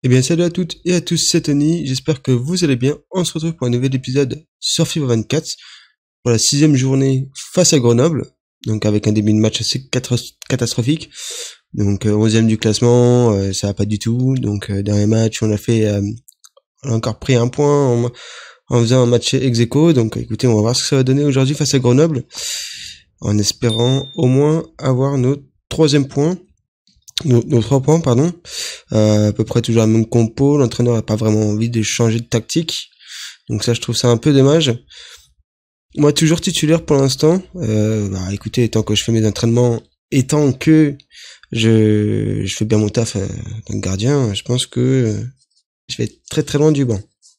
Eh bien, salut à toutes et à tous, c'est Tony, j'espère que vous allez bien. On se retrouve pour un nouvel épisode sur FIFA 24, pour la 6e journée face à Grenoble, donc avec un début de match assez catastrophique. Donc 11e du classement, ça va pas du tout. Donc dernier match, on a encore pris un point en faisant un match ex-aequo. Donc écoutez, on va voir ce que ça va donner aujourd'hui face à Grenoble, en espérant au moins avoir nos 3e points. Nos 3 points, pardon. À peu près toujours la même compo. L'entraîneur n'a pas vraiment envie de changer de tactique. Donc ça, je trouve ça un peu dommage. Moi, toujours titulaire pour l'instant. Écoutez, tant que je fais mes entraînements et tant que je fais bien mon taf d'un gardien, je pense que je vais être très très loin du banc.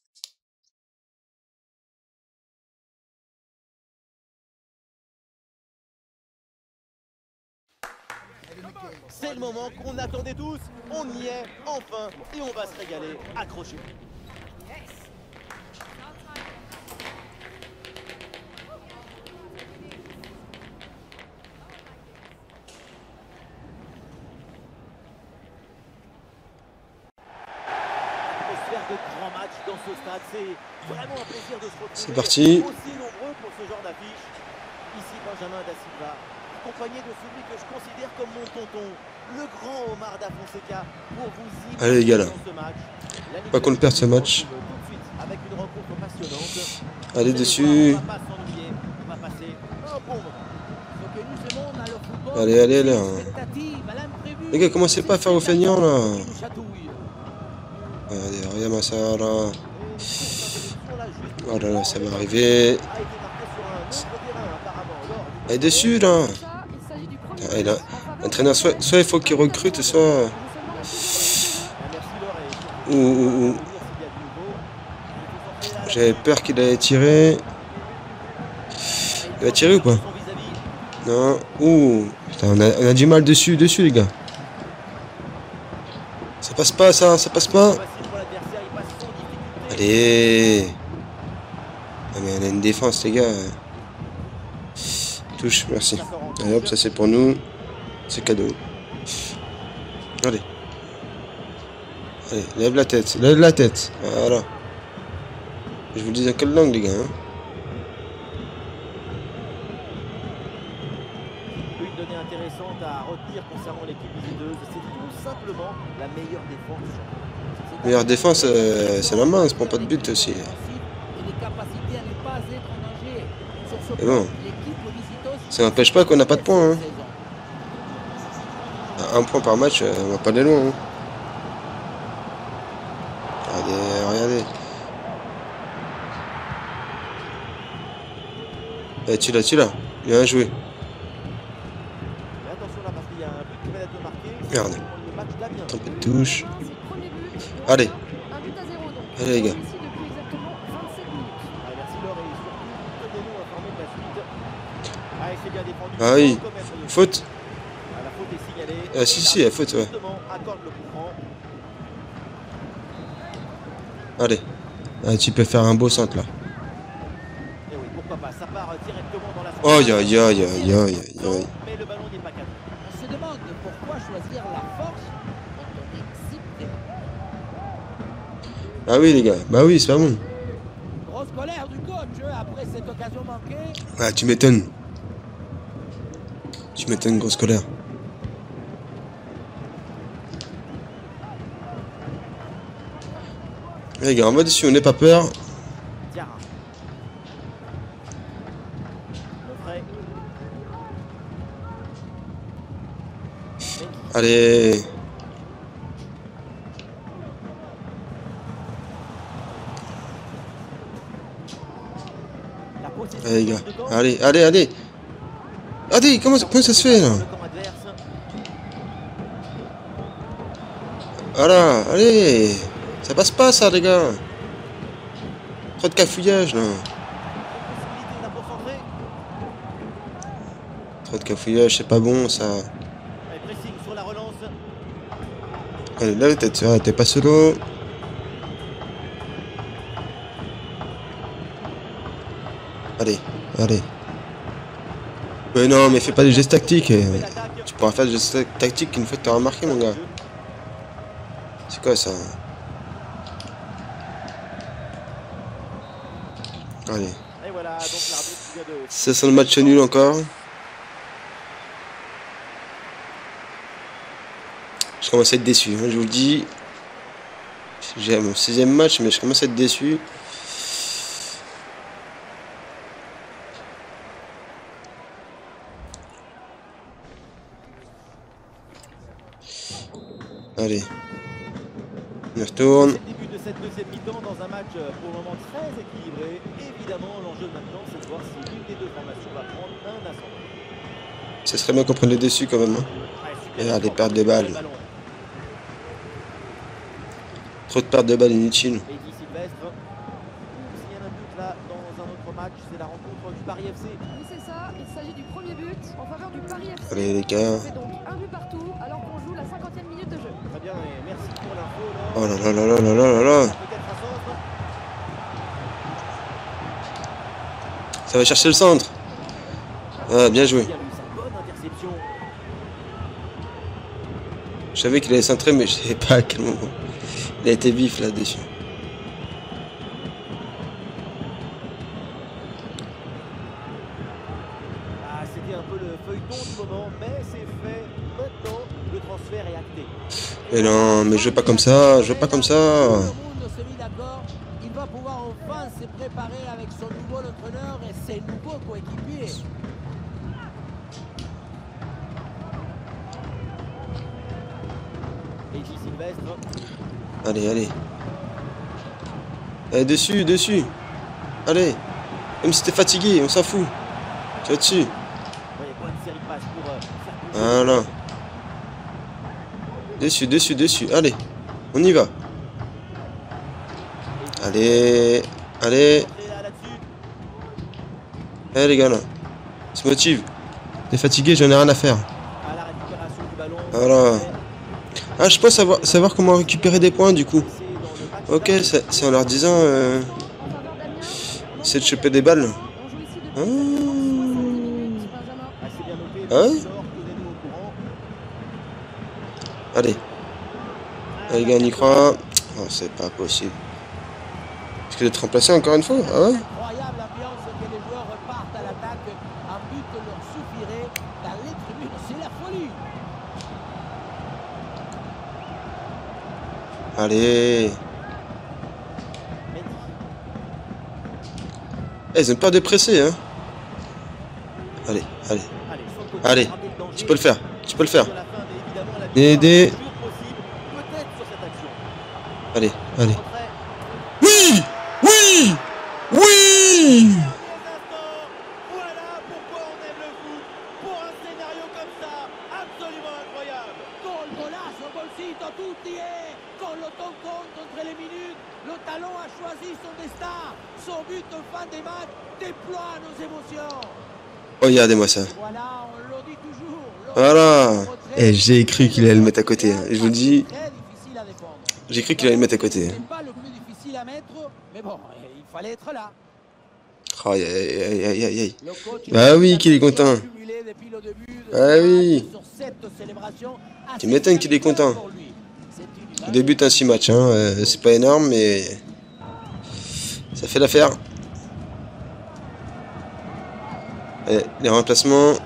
C'est le moment qu'on attendait tous, on y est, enfin, et on va se régaler, accrochez. Atmosphère de grand match dans ce stade, c'est vraiment un plaisir de se retrouver. C'est parti. Aussi nombreux pour ce genre d'affiche. Ici Benjamin Da Silva, accompagné de celui que je considère comme mon tonton, le grand Omar Da Fonseca, pour vous Allez les gars là, dans ce match. pas qu'on le perde ce match. Avec une rencontre passionnante. Allez dessus. Allez, allez là. Les gars, commencez pas à faire vos feignants là. Allez, regarde-moi ça là. Oh là là, ça va arriver. Allez dessus là. Allez là. L'entraîneur, soit il faut qu'il recrute, soit... Ouh. J'avais peur qu'il allait tirer. Il va tirer ou pas? Non. Ouh. Putain, on a du mal dessus les gars. Ça passe pas ça passe pas. Allez. Ah mais on a une défense les gars. Touche, merci. Allez hop, ça c'est pour nous. C'est cadeau. Allez. Allez, lève la tête. Voilà. Je vous le dis dans quelle langue les gars hein. Une donnée intéressante à retenir concernant l'équipe visiteuse, c'est tout simplement la meilleure défense. Meilleure défense, c'est la main, on se prend pas de but aussi. Et bon, ça n'empêche pas qu'on n'a pas de points. Hein. Un point par match, on va pas aller loin. Hein. Regardez. Eh, tu l'as. Bien joué. Merde. Trompé de touche. Allez. Allez les gars. Ah oui. Faute. Ah si, la faute, ouais. Allez. Ah, tu peux faire un beau centre là. Aïe. Mais le ballon n'est pas cadré. On se demande pourquoi choisir la force quand on est si près. Ah oui les gars, bah oui c'est pas bon. Grosse colère du coach après cette occasion manquée. Ah tu m'étonnes. Grosse colère. Les gars, on va dessus, on n'est pas peur. Allez. Allez les gars, allez. Allez, comment ça se fait là? Voilà, allez. Ça passe pas ça les gars. Trop de cafouillage là. Trop de cafouillage, c'est pas bon ça. Allez, là t'es pas solo. Allez. Mais non, mais fais pas des gestes tactiques. Tu pourras faire des gestes tactiques une fois que t'auras marqué, mon gars. C'est quoi ça? Allez. Et voilà, donc l'arbitre qui vient de... Ça sent le match nul encore. Je commence à être déçu, hein, je vous le dis. J'ai mon 6e match, mais je commence à être déçu. Allez. On retourne. C'est le début de cette deuxième mi-temps dans un match pour le moment très équilibré. Évidemment, l'enjeu maintenant, c'est de voir si l'une des deux formations va prendre un ascendant. Ça serait bien qu'on prenne le dessus quand même. Hein. Allez, Regarde les pertes de balles. Trop de pertes de balles inutiles. Eddy Sylvestre. S'il y a un but là dans un autre match, c'est la rencontre du Paris FC. Oui, c'est ça. Il s'agit du premier but en faveur du Paris FC. Allez les gars. On fait donc un but partout alors qu'on joue la 50e minute de jeu. Très bien, et merci pour l'info. Oh là là là là là là là. Peut-être à centre. Ça va chercher le centre. Ah, bien joué. Il y a eu sa bonne interception. Je savais qu'il allait centrer, mais je savais pas à quel moment. Il a été vif là-dessus. Ah, c'était un peu le feuilleton du moment, mais c'est fait. Maintenant, le transfert est acté. Mais non, mais je veux pas comme ça, je veux pas comme ça. Tout le monde se mit d'accord. Il va pouvoir enfin se préparer avec son nouveau entraîneur et ses nouveaux coéquipiers. Eddy Sylvestre. Allez, allez. Allez, dessus, dessus. Allez. Même si t'es fatigué, on s'en fout. Tu vas dessus. Ouais, bonne série de passes pour faire bouger. Voilà. Dessus, dessus, dessus. Allez. On y va. Allez. Allez. Et là, là-dessus. Allez les gars là. On se motive. T'es fatigué, j'en ai rien à faire. À la récupération du ballon. Voilà. Ah, je pense savoir comment récupérer des points du coup. C'est dans le match. Ok, c'est en leur disant En faveur d'Amiens. c'est de choper des balles. On joue ici depuis Ah. 70 minutes, Benjamin. Ah, c'est bien noté. Ah ouais Victor, tenez-nous au courant. Allez. Allez les gars, on y croit. Oh, c'est pas possible. Est-ce que d'être remplacé encore une fois? Ah ouais? Incroyable ambiance que les joueurs repartent à l'attaque. Un but leur suffirait. Dans les tribunes, c'est la folie. Allez. Mendy. Eh, ils ont peur de presser, hein. Allez, allez. Allez, sur le côté, Allez. ramener le danger. Tu peux le faire. Tu peux le faire. Sur la fin, mais évidemment, la victoire Aider. est toujours possible, peut-être sur cette action. Allez, allez. Retrait. Oui! Oui! Oui! Voilà pourquoi on aime le foot. Pour un scénario comme ça, absolument incroyable. Gol, golazo, golcito, tutti et con le temps compte entre les minutes, le talon a choisi son destin. Son but en fin de match déploie nos émotions. Regardez-moi ça. Voilà, on le dit toujours. Voilà. Et j'ai cru qu'il allait le mettre à côté. Hein. Je vous le dis, Très difficile à défendre. j'ai cru qu'il allait le mettre à côté. C'est pas le plus difficile à mettre, mais bon, il fallait être là. Aïe, aïe, aïe, aïe, aïe, aïe. Le coach Ah oui, qu'il est content. accumulé depuis le début de Ah ce oui. match sur cette célébration Tu m'étonnes qu'il est content. pour lui. C'est une Au début d'un 6 matchs, hein. C'est pas énorme, mais ça fait l'affaire. Allez, les remplacements.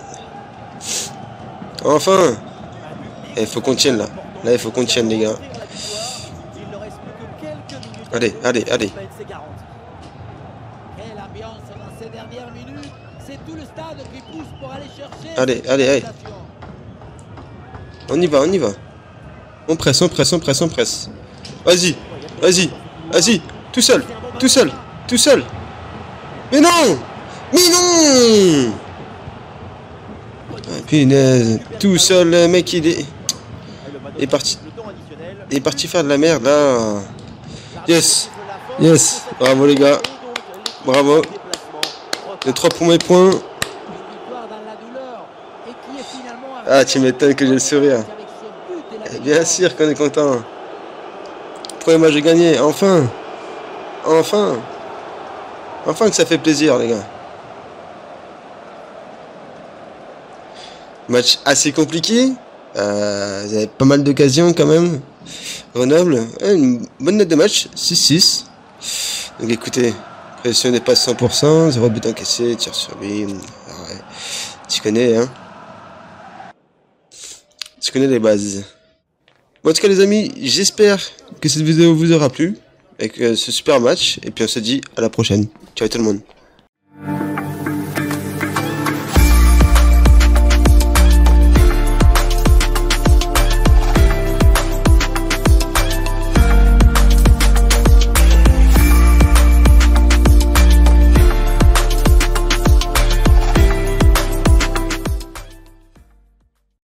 Enfin! Il faut qu'on tienne là. Là, il faut qu'on tienne, les gars. Il ne reste plus que quelques minutes. Allez, allez, allez. C'est garanti. Quelle ambiance dans ces dernières minutes. C'est tout le stade qui pousse pour aller chercher. Allez, cette allez, allez. égalisation. On y va, on y va. On presse, on presse, on presse, on presse. Vas-y, vas-y, vas-y. Tout seul, tout seul, tout seul. Mais non! Mais non! Ah, punaise. Tout seul, le mec, il est parti. Le temps additionnel. Il est parti faire de la merde, là. Yes. Yes. Bravo, les gars. Bravo. Les 3 premiers points. Une victoire dans la douleur et qui est finalement Ah, tu m'étonnes que j'ai le sourire. avec ce but et la Eh bien sûr qu'on est content. Premier match gagné, enfin. Enfin. Enfin que ça fait plaisir, les gars. Match assez compliqué. Vous avez pas mal d'occasions quand même. Grenoble, une bonne note de match, 6-6. Donc écoutez, Pression n'est pas 100%, 0 but encaissé, tir sur lui. Ouais. Tu connais, hein. Tu connais les bases. Bon, en tout cas, les amis, j'espère que cette vidéo vous aura plu avec ce super match. Et puis on se dit à la prochaine. Ciao tout le monde.